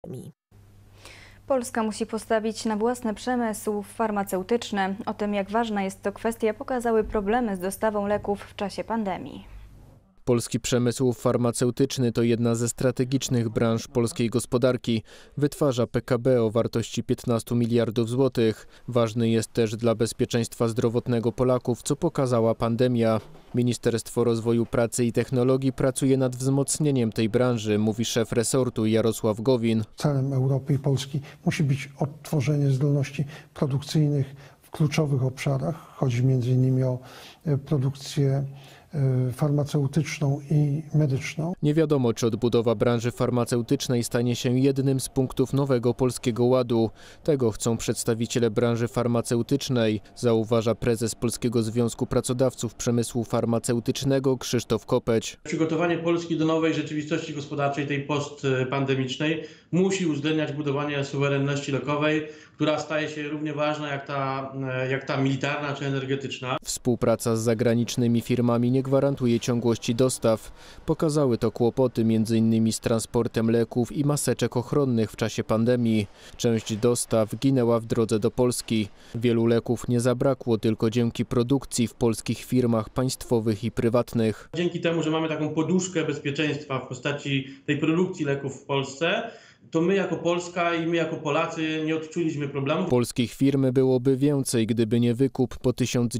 Polska musi postawić na własny przemysł farmaceutyczny. O tym, jak ważna jest to kwestia, pokazały problemy z dostawą leków w czasie pandemii. Polski przemysł farmaceutyczny to jedna ze strategicznych branż polskiej gospodarki. Wytwarza PKB o wartości 15 miliardów złotych. Ważny jest też dla bezpieczeństwa zdrowotnego Polaków, co pokazała pandemia. Ministerstwo Rozwoju Pracy i Technologii pracuje nad wzmocnieniem tej branży, mówi szef resortu Jarosław Gowin. Celem Europy i Polski musi być odtworzenie zdolności produkcyjnych w kluczowych obszarach. Chodzi m.in. o produkcję farmaceutyczną i medyczną. Nie wiadomo, czy odbudowa branży farmaceutycznej stanie się jednym z punktów nowego Polskiego Ładu. Tego chcą przedstawiciele branży farmaceutycznej, zauważa prezes Polskiego Związku Pracodawców Przemysłu Farmaceutycznego Krzysztof Kopeć. Przygotowanie Polski do nowej rzeczywistości gospodarczej, tej postpandemicznej, musi uwzględniać budowanie suwerenności lekowej, która staje się równie ważna jak ta militarna czy energetyczna. Współpraca z zagranicznymi firmami nie gwarantuje ciągłości dostaw. Pokazały to kłopoty m.in. z transportem leków i maseczek ochronnych w czasie pandemii. Część dostaw ginęła w drodze do Polski. Wielu leków nie zabrakło tylko dzięki produkcji w polskich firmach państwowych i prywatnych. Dzięki temu, że mamy taką poduszkę bezpieczeństwa w postaci tej produkcji leków w Polsce, to my jako Polska i my jako Polacy nie odczuliśmy problemów. Polskich firm byłoby więcej, gdyby nie wykup po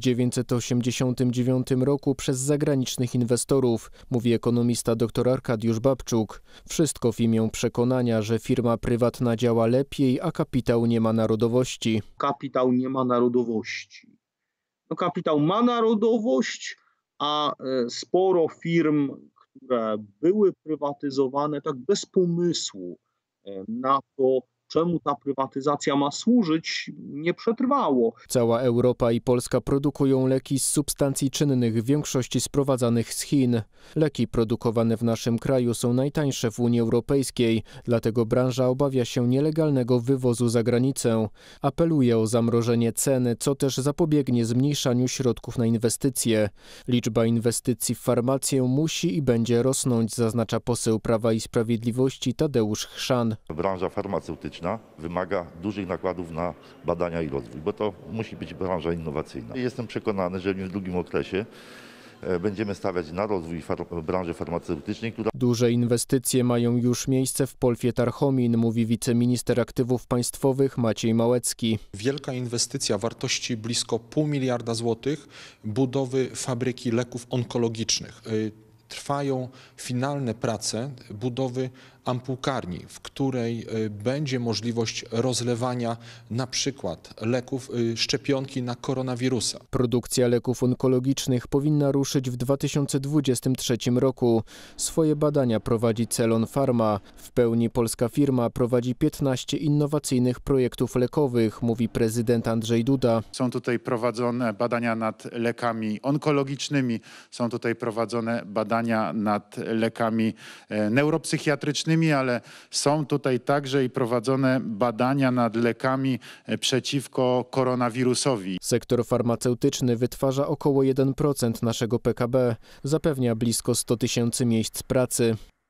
1989 roku przez zagranicznych inwestorów, mówi ekonomista dr Arkadiusz Babczuk. Wszystko w imię przekonania, że firma prywatna działa lepiej, a kapitał nie ma narodowości. Kapitał nie ma narodowości. No, kapitał ma narodowość, a sporo firm, które były prywatyzowane tak bez pomysłu na to, czemu ta prywatyzacja ma służyć, nie przetrwało. Cała Europa i Polska produkują leki z substancji czynnych, w większości sprowadzanych z Chin. Leki produkowane w naszym kraju są najtańsze w Unii Europejskiej, dlatego branża obawia się nielegalnego wywozu za granicę. Apeluje o zamrożenie ceny, co też zapobiegnie zmniejszaniu środków na inwestycje. Liczba inwestycji w farmację musi i będzie rosnąć, zaznacza poseł Prawa i Sprawiedliwości Tadeusz Chrzan. Branża farmaceutyczna wymaga dużych nakładów na badania i rozwój, bo to musi być branża innowacyjna. Jestem przekonany, że w długim okresie będziemy stawiać na rozwój branży farmaceutycznej, która... Duże inwestycje mają już miejsce w Polfie Tarchomin, mówi wiceminister aktywów państwowych Maciej Małecki. Wielka inwestycja wartości blisko 0,5 miliarda złotych budowy fabryki leków onkologicznych. Trwają finalne prace budowy ampułkarni, w której będzie możliwość rozlewania na przykład leków, szczepionki na koronawirusa. Produkcja leków onkologicznych powinna ruszyć w 2023 roku. Swoje badania prowadzi Celon Pharma. W pełni polska firma prowadzi 15 innowacyjnych projektów lekowych, mówi prezydent Andrzej Duda. Są tutaj prowadzone badania nad lekami onkologicznymi, są tutaj prowadzone badania nad lekami neuropsychiatrycznymi, ale są tutaj także i prowadzone badania nad lekami przeciwko koronawirusowi. Sektor farmaceutyczny wytwarza około 1% naszego PKB, zapewnia blisko 100 000 miejsc pracy.